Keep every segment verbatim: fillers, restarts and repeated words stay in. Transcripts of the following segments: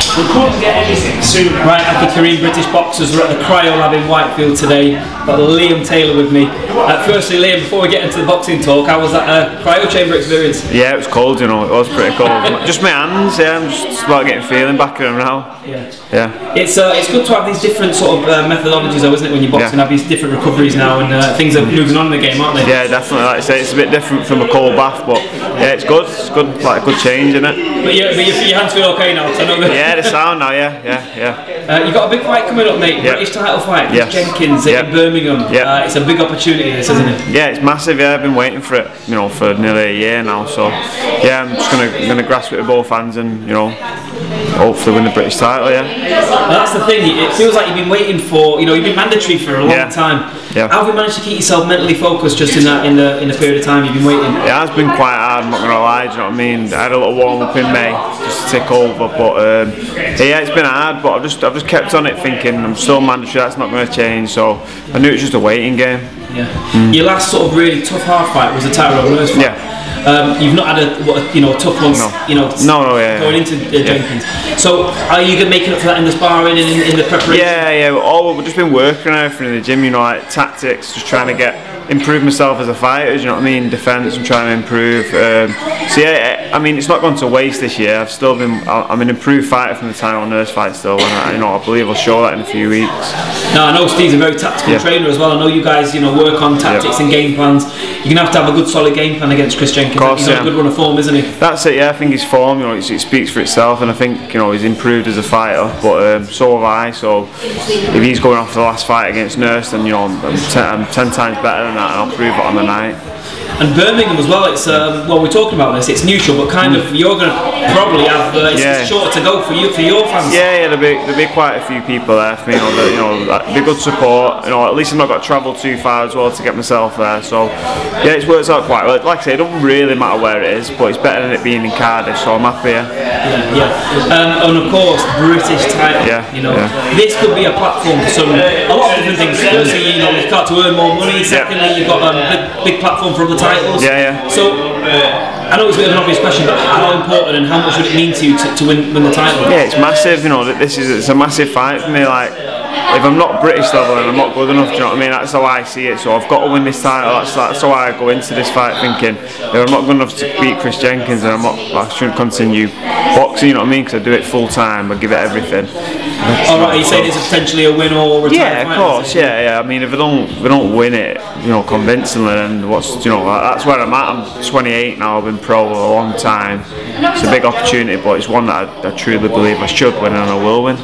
We couldn't get anything sooner. Right, after Kareem, British boxers, we're at the Cryo Lab in Whitefield today. Got Liam Taylor with me. Uh, firstly, Liam, before we get into the boxing talk, how was that uh, cryo chamber experience? Yeah, it was cold, you know, it was pretty cold. Just my hands, yeah, I'm just about getting feeling back in them now. Yeah. Yeah. It's uh, it's good to have these different sort of uh, methodologies, though, isn't it, when you're boxing, Yeah. have these different recoveries now, and uh, things are moving on in the game, aren't they? Yeah, definitely. Like I say, it's a bit different from a cold bath, but yeah, it's good. It's good, like a good change, isn't it? But, yeah, but your, your hands feel okay now, so I know that. Yeah, the sound now, yeah, yeah, yeah. Uh, you got a big fight coming up, mate. Yeah. British title fight. Chris Yes. Jenkins Yeah. in Birmingham. Yeah. Uh, it's a big opportunity, this, isn't it? Yeah, it's massive. Yeah, I've been waiting for it, you know, for nearly a year now. So yeah, I'm just gonna gonna grasp it with both hands and, you know, hopefully win the British title. Yeah. Well, that's the thing. It feels like you've been waiting for, you know, you've been mandatory for a long Yeah. time. Yeah. How have you managed to keep yourself mentally focused just in that in the in the period of time you've been waiting? It has been quite hard, I'm not going to lie, do you know what I mean? I had a little warm up in May just to tick over, but um, yeah, it's been hard, but I've just I've just kept on it thinking I'm still mandatory, that's not going to change, so I knew it was just a waiting game. Yeah. Mm. Your last sort of really tough hard fight was a Tyrone Lewis fight. Yeah. Um, you've not had a what, you know tough ones, No. you know, No, no, yeah, going yeah. into uh, Jenkins. So are you gonna making up for that in the sparring and in, in the preparation? Yeah, yeah. All we've just been working on everything in the gym, you know, like tactics, just trying to get improve myself as a fighter. You know what I mean? Defence, I'm trying to improve. Um, so yeah, I mean, it's not gone to waste this year. I've still been. I'm an improved fighter from the Tyrone Nurse fight still, and I, you know, I believe I'll show that in a few weeks. Now I know Steve's a very tactical Yeah. trainer as well. I know you guys, you know, work on tactics Yeah. and game plans. You're gonna have to have a good solid game plan against Chris Jenkins. Of course, He's on yeah. a good run of form, isn't he? That's it. Yeah, I think his form, you know, it, it speaks for itself, and I think, you know, he's improved as a fighter. But um, so have I. So if he's going off the last fight against Nurse, then, you know, I'm, I'm, ten, I'm ten times better than that, and I'll prove it on the night. And Birmingham as well. It's um, well, we're talking about this. It's neutral, but kind of you're going to probably have uh, it's, Yeah. it's short to go for you for your fans. Yeah, yeah, there'll be, there'll be quite a few people there for me, you know, that, you know, that'd be good support, you know, at least I've not got to travel too far as well to get myself there, so yeah, it's worked out quite well. Like I say, it doesn't really matter where it is, but it's better than it being in Cardiff, so I'm happy, yeah. Yeah, yeah. Um, and of course, British title. Yeah, you know, yeah. this could be a platform for some a lot of different things. Firstly, you know, you've got to earn more money. Secondly, you've got a big, big platform from the titles. Yeah, yeah. So, uh, I know it's a bit of an obvious question, but how important and how much would it mean to you to, to win, win the title? Yeah, it's massive, you know, this is, it's a massive fight for me, like, if I'm not British level and I'm not good enough, do you know what I mean? That's how I see it. So I've got to win this title. That's, that's how I go into this fight, thinking if I'm not good enough to beat Chris Jenkins, then I'm not. I shouldn't continue boxing. You know what I mean? Because I do it full time. I give it everything. All right, you saying it's potentially a win or retire? Yeah, of course. Yeah, yeah. I mean, if I don't, if I don't win it, you know, convincingly, then what's, you know, that's where I'm at. I'm twenty-eight now. I've been pro a long time. It's a big opportunity, but it's one that I, I truly believe I should win and I will win.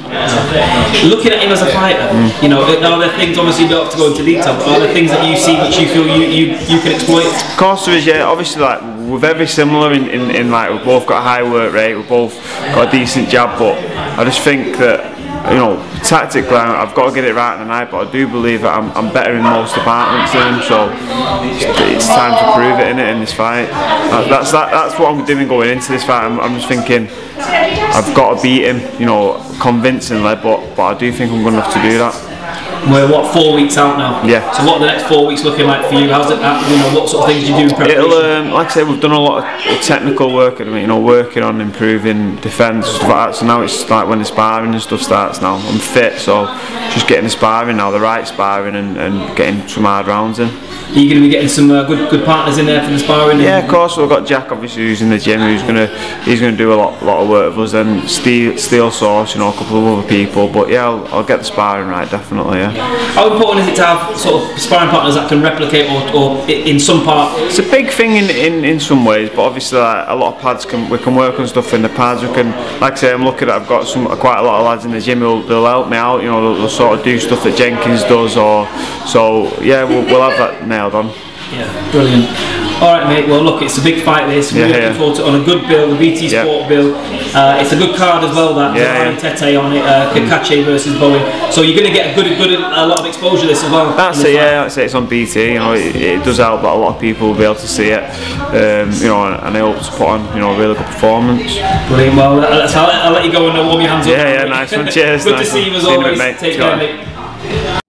Looking at him as a fighter, mm. you know, are there things, obviously you don't have to go into detail, but are there things that you see which you feel you, you, you can exploit? Of course there is, yeah. Obviously, like, we're very similar in, in, in like, we've both got a high work rate, we've both got a decent jab, but I just think that, you know, tactically I've got to get it right tonight, but I do believe that I'm, I'm better in most departments than him, so it's, it's time to prove it, innit, in this fight. That, that's that, that's what I'm doing going into this fight. I'm, I'm just thinking I've got to beat him, you know, convincingly, but, but I do think I'm good enough to do that. We're what, four weeks out now? Yeah. So what are the next four weeks looking like for you? How's it, you know, what sort of things do you do in preparation? It'll, um, like I say, we've done a lot of technical work at the minute, you know, working on improving defence and stuff like that. So now it's like when the sparring and stuff starts now, I'm fit, so just getting the sparring now, the right sparring, and, and getting some hard rounds in. Are you going to be getting some uh, good good partners in there for the sparring? Yeah, of course. We've got Jack, obviously, who's in the gym, who's gonna he's gonna do a lot lot of work with us, and Steel Steel Source, you know, a couple of other people. But yeah, I'll, I'll get the sparring right, definitely. Yeah. How important is it to have sort of sparring partners that can replicate, or, or in some part? It's a big thing in in, in some ways, but obviously like, a lot of pads can we can work on stuff in the pads. We can, like I say, I'm looking at I've got some quite a lot of lads in the gym who'll they'll help me out. You know, they'll, they'll sort of do stuff that Jenkins does, or so yeah, we'll, we'll have that nailed on. Yeah, brilliant. All right, mate. Well, look, it's a big fight. This we're yeah, looking yeah. forward to it on a good bill, the B T yeah. Sport bill. Uh, it's a good card as well. That yeah, yeah, Tete on it, uh, Kakache versus Bowen. So you're going to get a good, good, a lot of exposure this as well. That's it. Yeah, that's it. It's on B T. You know, it, it does help that a lot of people will be able to see it. Um, you know, and, and I hope to put on, you know, a really good performance. Brilliant. Well, I'll, I'll let you go and warm your hands up. Yeah, yeah, nice one. Cheers. Good nice to see one. you as see always. You, mate. Take care, mate.